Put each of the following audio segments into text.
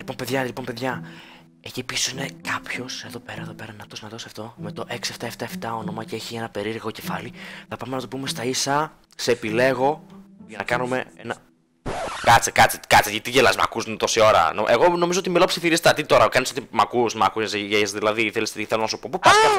Λοιπόν, παιδιά, εκεί πίσω είναι κάποιος, εδώ πέρα, να δώσει αυτό, με το 6777 όνομα και έχει ένα περίεργο κεφάλι. Θα πάμε να το πούμε στα ίσα, σε επιλέγω, για να κάνουμε ένα... Κάτσε, γιατί γελάς, μ' ακούς τόση ώρα. Εγώ νομίζω ότι μιλάω ψιθυριστά, τι τώρα, κάνεις ότι μ' ακούς, δηλαδή, θέλω να σου πω, πού πας, κάτσε.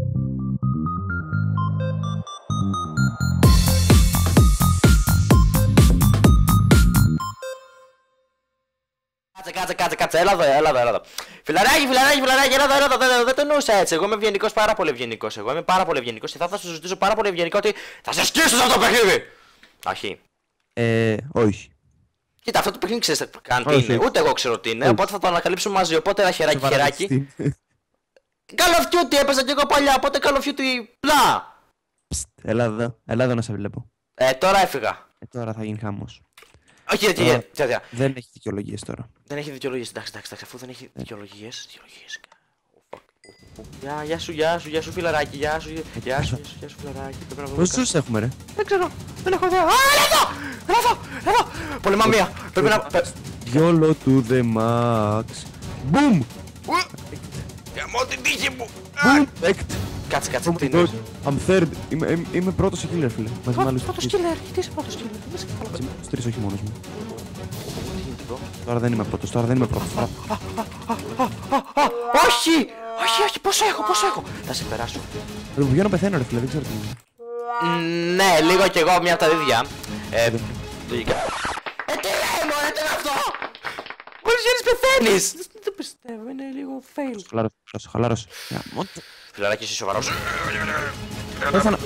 Κάτσε, έλα εδώ. Φιλαράκι, έλα εδώ, δεν το εννοούσα έτσι. Εγώ είμαι ευγενικός, πάρα πολύ ευγενικός. Και θα σου ζητήσω πάρα πολύ ευγενικό ότι θα σε σκίσω σε αυτό το παιχνίδι. Όχι. Όχι. Κοίτα, αυτό το παιχνίδι ξέρεις καν τι είναι. Ούτε εγώ ξέρω τι είναι. Οπότε θα το ανακαλύψουμε μαζί. Οπότε ένα χεράκι. Call of Duty έπαιζα κι εγώ παλιά. Οπότε Call of Duty πλά. Έλα εδώ να σε βλέπω. Τώρα έφυγα. Τώρα θα γίνει χαμός. Όχι, τέτοια. Δεν έχει δικαιολογίες τώρα. Δεν έχει δικαιολογίες, εντάξει, αφού δεν έχει δικαιολογίες. Γεια σου φιλαράκι, γεια σου φιλαράκι. Πόσους ζώους έχουμε ρε? Δεν ξέρω, δεν έχω ιδέα. Έλα εδώ! Πολεμά μία, πρέπει να... YOLO to the max. Boom! Γαμώ την τύχη μου! Boom! Κάτσε, τι είναι? I'm third. Είμαι πρώτος σε killer, φίλε. Πρώτος killer, γιατί είσαι πρώτος killer? Μαζί με τους τρεις, όχι μόνος μου. Τώρα δεν είμαι πρώτος. Όχι, πόσο έχω? Θα σε περάσω. Βγαίνω να πεθαίνω ρε φίλε, δεν ξέρω τι είναι. Ναι, λίγο κι εγώ, μια από τα ίδια. Λογικά. Τι λέει μωρέ, τι είναι αυτό? Μόλις γίνεις πεθαίνεις. Δεν το πιστεύω, είναι λίγο fail. Χαλάρωσε. Φιλαράκι, είσαι σοβαρός? Πέθανα.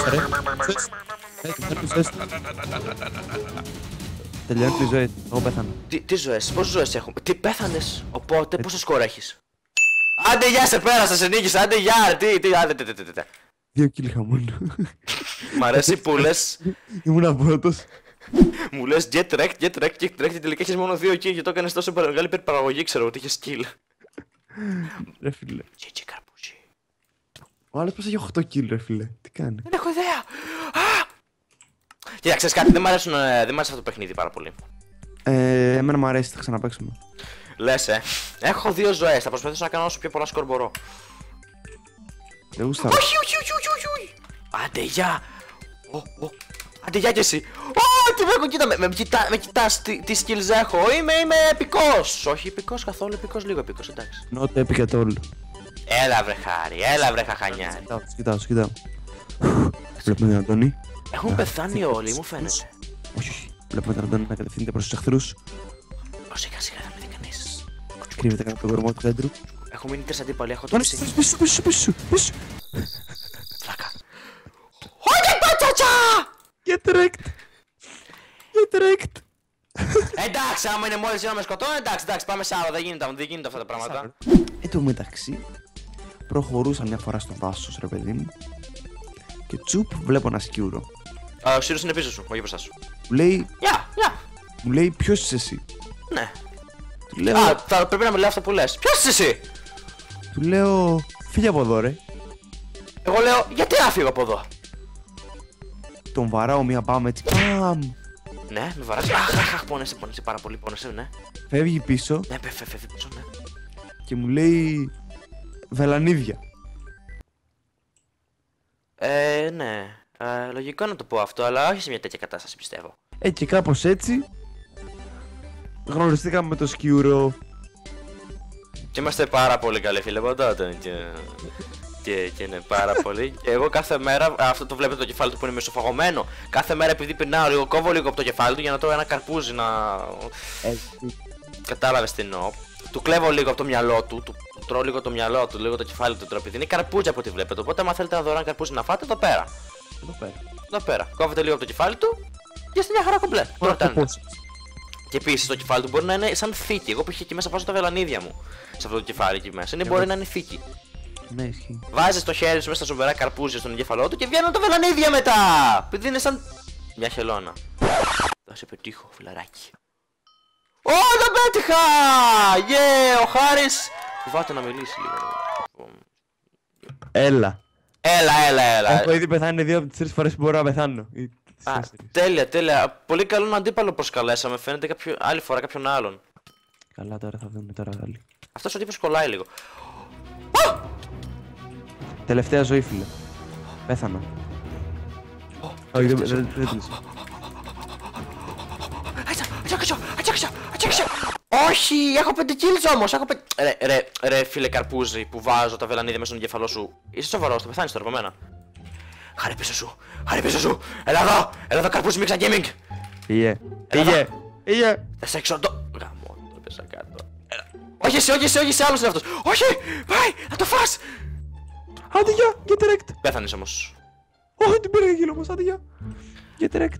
Τελειώνει τη ζωή, εγώ πέθανα. Τι ζωές, πόσες ζωές έχουμε? Τι πέθανες, οπότε πόσο σκορ έχεις? Άντε γεια, σε πέρασα, σε νίκησα, άντε γεια, άντε. 2 kill χαμόν. Μ' αρέσει που λες. Ήμουνα πρώτος. Μου λες get wrecked και τελικά έχεις μόνο 2 kill και το έκανες τόσο μεγάλη υπερπαραγωγή, ξέρω ότι είχες kill. Ρε φίλε. GG καρπούζι. Ο άλλος πως έχει 8 kill ρε φίλε, τι κάνει? Δεν έχω ιδέα. Κοίτα, ξέρεις κάτι, δεν μ' αρέσει αυτό το παιχνίδι πάρα πολύ. Εμένα μου αρέσει, θα ξαναπαίξουμε. Λες, έχω 2 ζωές, θα προσπαθήσω να κάνω όσο πιο πολλά σκορ μπορώ. Δεν γούσταρα. Όχι. Άντε γεια. Άντε γεια κι εσύ. Τι βλέπω, κοίτα, με κοιτάς, τι skills έχω. Είμαι επικός. Όχι επικός καθόλου, επικός, λίγο επικός, εντάξει. Not epic at all. Έλα βρε χάρη, έλα βρε χαχανιάρη. Κοιτάω. Βλέπουμε τον Αντώνη. Έχουν πεθάνει όλοι, μου φαίνεται. Όχι. Βλέπουμε τον Αντώνη να κατευθύνεται προς τους εχθρούς. Σιγά δεν με δει κανείς. Κρύβεται κατά τον κορμό του κέντρου. Έχω μείνει 3 αντίπαλοι, έχω το πισί. Πίσω. Φλάκα. Όχι πατσατσα! Get wrecked. Εντάξει, άμα είναι μόλις να με σκοτώνει, εντάξει, πάμε σε άλλο, δεν γίνεται αυτά τα πράγματα. Εν τω μεταξύ, προχωρούσα μια φορά στο δάσος ρε παιδί μου. Και τσουπ βλέπω ένα σκιούρο. Ο Σύρος είναι πίσω σου, όχι μπροστά σου. Μου λέει, Γεια. μου λέει ποιος είσαι εσύ? Ναι. Του λέω, θα πρέπει να με λέει αυτό που λες. Ποιος είσαι εσύ? του λέω, φύγε από εδώ ρε. Εγώ λέω, γιατί να φύγω από εδώ? Τον βαράω μία μπάμ έτσι, παμ. Ναι, με βαράζει. Αχ, πόνεσαι πάρα πολύ, ναι. Φεύγει πίσω. Ναι, φεύγει πίσω, ναι. Και μου λέει, βελανίδια. Ναι. Λογικό να το πω αυτό, αλλά όχι σε μια τέτοια κατάσταση πιστεύω. Και κάπως έτσι γνωριστήκαμε με το σκιούρο. Και είμαστε πάρα πολύ καλοί φίλοι από τότε και είναι πάρα πολύ. Και εγώ κάθε μέρα, αυτό το βλέπετε το κεφάλι του που είναι μισοφαγωμένο. Κάθε μέρα επειδή πεινάω λίγο, κόβω λίγο από το κεφάλι του για να τρώω ένα καρπούζι να... Κατάλαβες τι εννοώ. Του κλέβω λίγο από το μυαλό του, τρώω λίγο το μυαλό του, λίγο το κεφάλι του τρώω, επειδή είναι καρπούζι από ό,τι βλέπετε. Οπότε, άμα θέλετε να δω ένα καρπούζι να φάτε, εδώ πέρα. Εδώ πέρα. Κόβετε λίγο από το κεφάλι του και είστε μια χαρά κομπλέ. Και επίσης το κεφάλι του μπορεί να είναι σαν θήκη. Εγώ που είχε εκεί μέσα βάζω τα βελανίδια μου σε αυτό το κεφάλι εκεί μέσα. Μπορεί να είναι θήκη. Ναι, ισχύει. Βάζεις το χέρι σου μέσα στα ζωβερά καρπούζια στον εγκέφαλό του και βγαίνουν τα βελανίδια μετά. Επειδή είναι σαν μια χελώνα. Θα σε πετύχω, φιλαράκι. Ω, το πέτυχα! Ο Χάρης! Φοβάται να μιλήσει λίγο. Έλα. Έλα. Έχω ήδη πεθάνει 2 από τις 3 φορές που μπορώ να πεθάνω. Τέλεια. Πολύ καλό αντίπαλο προσκαλέσαμε. Φαίνεται άλλη φορά κάποιον άλλον. Καλά, τώρα θα δούμε τώρα άλλοι. Αυτός ο τύπος κολλάει λίγο. Τελευταία ζωή, φίλε. Πέθανα. Όχι, δεν τέλειωσε. Όχι, έχω 5 kills όμως, έχω 5... Ρε φίλε καρπούζι που βάζω τα βελανίδια μέσα στον εγκεφαλό σου. Είσαι σοβαρός, θα πεθάνεις τώρα από μένα. Χάρη πίσω σου, χάρη πίσω σου. Έλα εδώ καρπούζι Mixer Gaming. Πήγε. Θα σε εξοντώ. Γαμώ, το πέσα κάτω. Όχι εσύ, άλλος είναι αυτός. Όχι, πάει, θα το φας. Άντε γεια, get wrecked. Πέθανες όμως. Όχι, την πήρα γύρω όμως, άντε γεια. Get wrecked.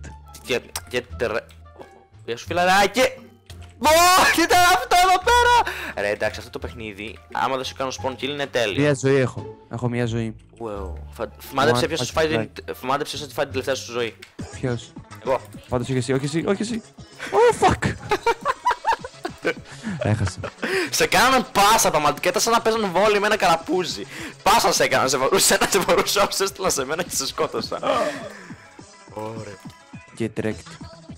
Γεια σου φιλαράκι. Τι ήταν αυτό εδώ πέρα! Ρε εντάξει, αυτό το παιχνίδι, άμα δεν σου κάνω spawn kill είναι τέλειο. Μία ζωή έχω. Έχω μία ζωή. Μάντεψε ποιος θα τη φάει την τελευταία σου ζωή. Ποιος? Εγώ. Πάντως όχι εσύ. Oh fuck! Έχασα. Σε κάνανε πάσα πραγματικά, ήταν σαν να παίζουν βόλι με ένα καραπούζι. Πάσα σε έκανα, σε μπορούσα όσο έστειλα σε μένα και σε σκότωσα. Ωραία. Get wrecked.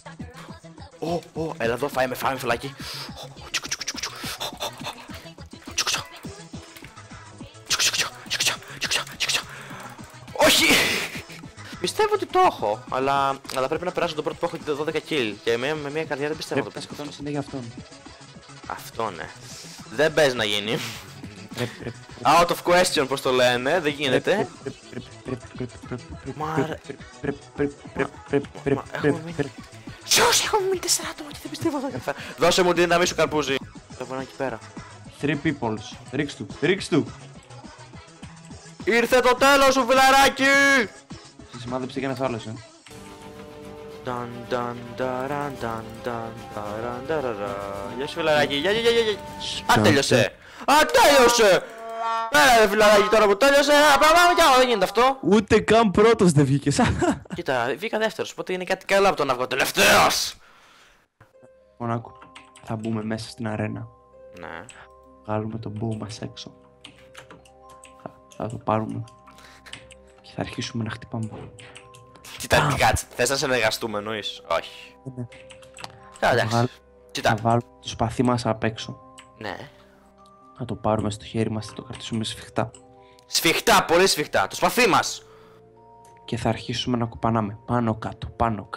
Έλα εδώ, φάμε φυλάκι. Όχι! Πιστεύω ότι το έχω, αλλά πρέπει να περάσω τον πρώτο που έχω 12 kill και με μια καρδιά δεν πιστεύω Πρέπει να σκοτώνεις συνέχεια αυτόν. Αυτό ναι. Δεν παίζει να γίνει. Out of question πως το λένε, δεν γίνεται. Σιώσ, έχω μείνει 4 άτομα και δεν πιστεύω αυτό. Δώσε μου τη δύναμη σου καρπούζι. Το πάνε εκεί πέρα. 3 peoples. Ρίξ του. Ήρθε το τέλος σου φιλαράκι! Σε σημάδεψε και ένας άλλος, Γεια σου φιλαράκι, Α, τέλειωσε! Έλα ρε φιλαράκι τώρα που τέλειωσε, πάμε κι άλλο, δεν γίνεται αυτό. Ούτε καν πρώτος δεν βγήκες. Κοίτα, βγήκα δεύτερος, οπότε είναι κάτι καλό από το να βγω τελευταίος. Μονάκου, θα μπούμε μέσα στην αρένα. Ναι. Βγάλουμε τον μπου μας έξω. Θα το πάρουμε και θα αρχίσουμε να χτυπάμε. Κοίτα, κάτσε, θες να συνεργαστούμε εννοείς? Όχι. Καλά, εντάξει. Θα βάλουμε το σπαθί μας απ' έξω. Ναι. Θα το πάρουμε στο χέρι μας, θα το κρατήσουμε σφιχτά. Σφιχτά, πολύ σφιχτά, το σπαθί μας! Και θα αρχίσουμε να κοπανάμε πάνω κάτω.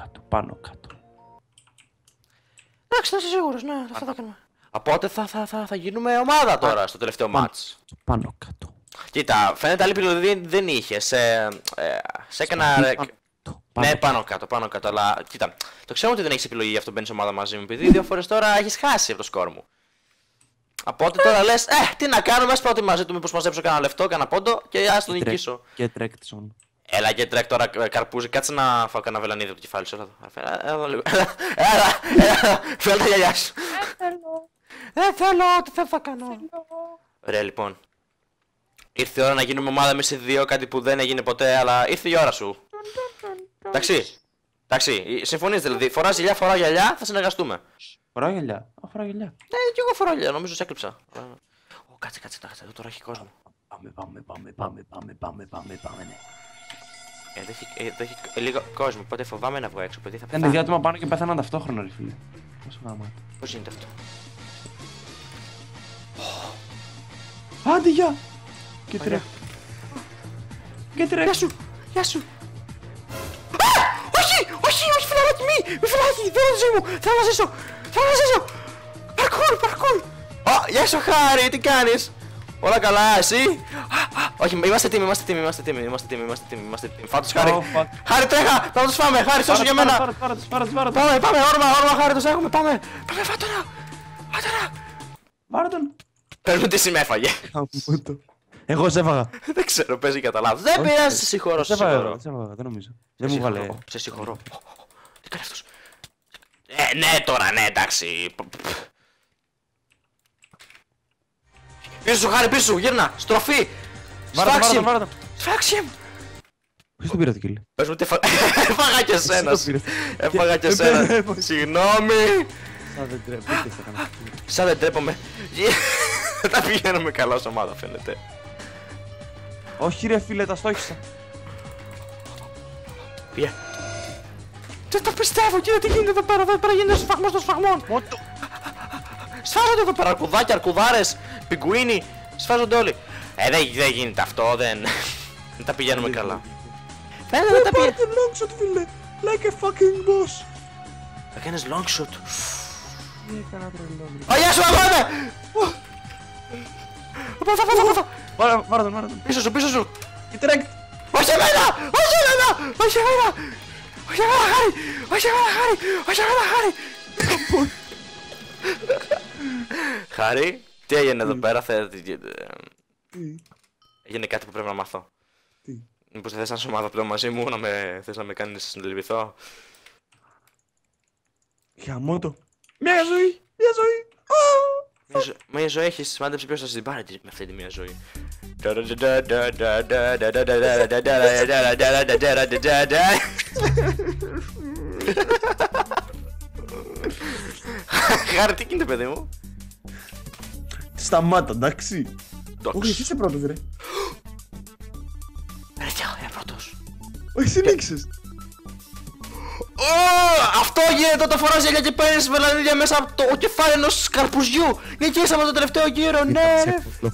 Εντάξει, θα είσαι σίγουρος, ναι, αυτό θα κάνουμε. Οπότε θα γίνουμε ομάδα τώρα στο τελευταίο μάτς. Πάνω κάτω. Κοίτα, φαίνεται άλλη επιλογή δεν είχε. Σε έκανα. Ναι, πάνω κάτω, αλλά κοίτα, το ξέρω ότι δεν έχεις επιλογή, γι' αυτό μπαίνεις ομάδα μαζί μου, επειδή 2 φορές τώρα έχεις χάσει από το σκορ μου. Οπότε τώρα λες, τι να κάνουμε, ας πάω μαζί του, μήπως μαζέψω κανένα λεφτό, κανένα πόντο και ας τον νικήσω. Και τρέκ zone. Έλα και τρέκ τώρα καρπούζι, κάτσε να φάω κανένα βελανίδι από το κεφάλι σου. Έλα εδώ λίγο. Έλα, φέρε τα γυαλιά σου. Δεν θέλω, τι θα κάνω. Ωραία λοιπόν. Ήρθε η ώρα να γίνουμε ομάδα εμείς οι δύο, κάτι που δεν έγινε ποτέ, αλλά ήρθε η ώρα σου. Εντάξει, συμφωνείς δηλαδή, φοράς γυαλιά, φοράω γυαλιά, θα συνεργαστούμε. Φοράω γυαλιά, Ναι, κι εγώ φοράω γυαλιά, νομίζω σε έκλειψα. Κάτσε, εδώ τώρα έχει κόσμο. Πάμε, ναι. Εδώ έχει λίγο κόσμο, οπότε φοβάμαι να βγω έξω, παιδί θα πεθάνω. Είναι δύο άτομα πάνω και πέθαναν ταυτόχρονα, ρε φίλε. Πόσο γαμάτι. Πώς γίνεται αυτό? Άντε, γεια! Και τρέχει. Γεια σου! Όχι, φιλαράκι, μη φιλαράκι, δεν είναι ζωή μου, θα αναζήσω! Παρκούρ! Γεια σου Χάρη, τι κάνεις? Όλα καλά, εσύ? Όχι, είμαστε τίμοι. Φάτος Χάρη. Χάρη τρέχα, θα τους φάμε, Χάρη σώσου για μένα. Πάμε, όρμα, Χάρη τους έχουμε, πάμε, φάτονα. Πάρε τον. Παίρνουν τι σημέφαγε. Εγώ σε έφαγα. Δεν ξέρω, παίζει κατά λάθος. Δεν πειράζει, σε συγχωρώ. Δεν νομίζω. Δεν μου βάλε. Σε συγχωρώ. Τι κάνει αυτός? Ναι τώρα, ναι, εντάξει. Πίσω Χάρη, πίσω, γύρνα, στροφή. Σφάξιμ. Ποιος τον πήρε το kill? Πες μου τι έφαγα και εσένας. Συγγνώμη. Σαν δεν τρέπομαι. Τα πηγαίνουμε καλά ως ομάδα φαίνεται. Όχι ρε φίλε, τα στόχισα. Πήγε. Δεν το πιστεύω, κοίτα τι γίνεται εδώ πέρα, γίνεται ο σφαγμός των σφαγμών. Σφάζονται εδώ πέρα αρκουδάκια, αρκουδάρες, πιγκουίνι. Σφάζονται όλοι. Δεν γίνεται αυτό, δεν τα πηγαίνουμε καλά. Φαίνεται να τα πηγαίνουμε. Πάρτε long shot, φίλε. Like a fucking boss. Θα κάνεις long shot. Έκανα τρελό. Αγιά σου, αγώνε! Βάρα τον. Πίσω σου. Τρέκ. Όχι εμένα! Όχι εμένα, Χάρη! Χάρη, τι έγινε εδώ πέρα, έγινε κάτι που πρέπει να μάθω. Τι? Μήπως θες να είσαι ομάδα πλέον μαζί μου, θες να με κάνεις να λυπηθώ? Χαμότο. Μια ζωή. Μια ζωή έχεις, μάντεψε ποιος θα στην πάρει με αυτή τη μια ζωή. Χάρη, τι γίνεται, παιδί μου? Σταμάτα, εντάξει. Όχι, εσύ είσαι πρώτος, ρε. Ρε, είμαι πρώτος. Όχι, συνήξες. Αυτό γίνεται όταν φοράς γυαλιά και παίρνεις μελανίδια μέσα από το κεφάλι ενός καρπουζιού. Νικήσαμε το τελευταίο γύρο, ναι!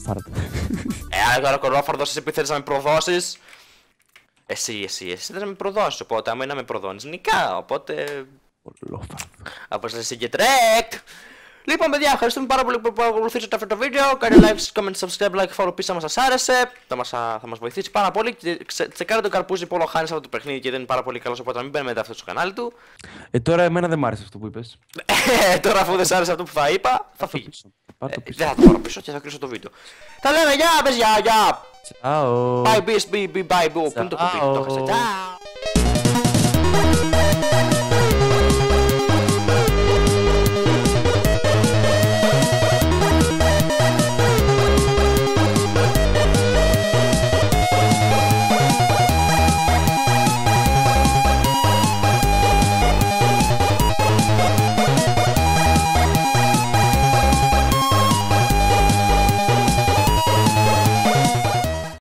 Τώρα κολόφαρδος, εσύ που θέλεις να με προδώσεις. Εσύ θέλεις να με προδώσεις, οπότε άμα είναι να με προδώνεις νικά, οπότε... Αποστασή και τρέκτ! Λοιπόν, παιδιά, ευχαριστούμε πάρα πολύ που παρακολουθήσατε αυτό το βίντεο. Κάντε like, comment, subscribe, like, follow πίσω αν σας άρεσε. Θα μας βοηθήσει πάρα πολύ. Τσεκάρετε το καρπούζι που όλο χάνει από το παιχνίδι και δεν είναι πάρα πολύ καλός, οπότε να μην μπαίνετε αυτό στο κανάλι του. Τώρα εμένα δεν μ' άρεσε αυτό που είπες. Τώρα αφού δεν σ' άρεσε αυτό που θα είπα, θα φύγει. Δεν θα το πάρω πίσω και θα κλείσω το βίντεο. Τα λέμε, γεια, πες γεια. Ciao. Bye, bye, bye, bye, bye. Πού είναι το κουμπί, το έχασα.